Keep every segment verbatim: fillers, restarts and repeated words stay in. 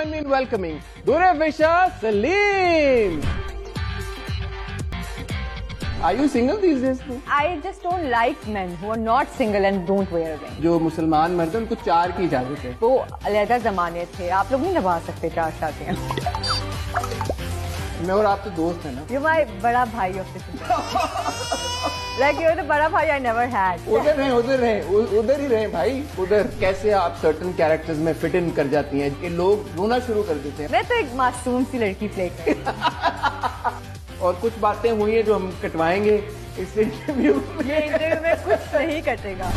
join me in welcoming Dure Fisher Salim. Are you single these days? I just don't like men who are not single and don't wear a ring. जो मुसलमान मर्द हैं उनको चार की इजाजत है। वो अलग जमाने थे, आप लोग नहीं निभा सकते चार शादियां। मैं और आप तो दोस्त हैं ना। You my बड़ा भाई of the like you're the बड़ा भाई I never had. उधर रहे उधर रहे उधर ही रहे भाई उधर। कैसे आप सर्टन कैरेक्टर्स में फिट इन कर जाती हैं कि लोग रोना शुरू कर देते हैं। मैं तो एक मासूम सी लड़की प्ले कर और कुछ बातें हुई हैं जो हम कटवाएंगे इस इंटरव्यू में। ये इंटरव्यू में कुछ नहीं कटेगा।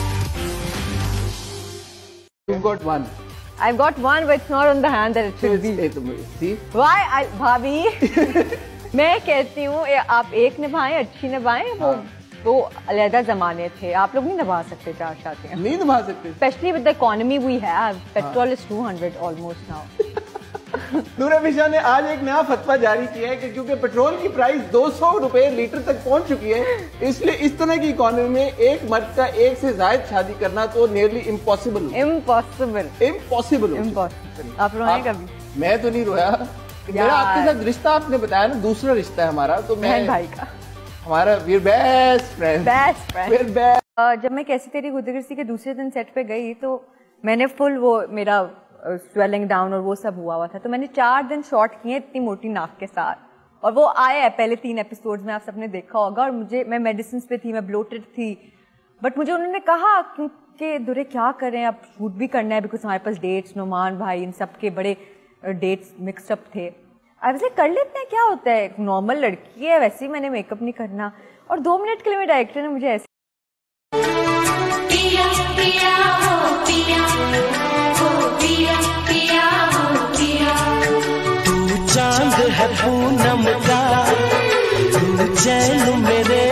You've got one. I've got one, but it's not on the hand that it should be. See? Why, I, भाभी? मैं कहती हूँ आप एक निभाएं, अच्छी निभाएं। वो वो अलग जमाने थे, आप लोग नहीं निभा सकते चार शादियां। नहीं निभा सकते। Especially with the economy we have, petrol is two hundred almost now. नूर फिशा ने आज एक नया फतवा जारी किया है कि क्योंकि पेट्रोल की प्राइस दो सौ रुपए लीटर तक पहुंच चुकी है, इसलिए इस तरह की इकोनॉमी में एक मर्द का एक से ज्यादा शादी करना तो nearly impossible impossible impossible impossible आप रोए कभी? मैं तो नहीं रोया। मेरा आपके साथ रिश्ता आपने बताया ना, दूसरा रिश्ता है हमारा, तो मैं भाई का हमारा Veer best friend best friend best. जब मैं कैसी तेरी गुदगुरसी के दूसरे दिन सेट पे गई तो मैंने फुल वो मेरा स्वेलिंग डाउन और वो सब हुआ हुआ था, तो मैंने चार दिन शॉट किए इतनी मोटी नाक के साथ, और वो आया है पहले तीन एपिसोड्स में, आप सबने देखा होगा। और मुझे मैं मेडिसिन पे थी, मैं ब्लोटेड थी, बट मुझे उन्होंने कहा क्योंकि दुरे क्या करें, अब शूट भी करना है बिकॉज हमारे पास डेट्स, नोमान भाई इन सब के बड़े डेट्स मिक्सअप थे। आई वाज लाइक कर लेते हैं, क्या होता है, नॉर्मल लड़की है, वैसे ही मैंने मेकअप नहीं करना। और दो मिनट के लिए मेरे डायरेक्टर ने मुझे ऐसे पिया, पिया, हो, पिया, हो, पिया, पिया, हो, पिया। तू चांद है पूनम का, तू चैन मेरे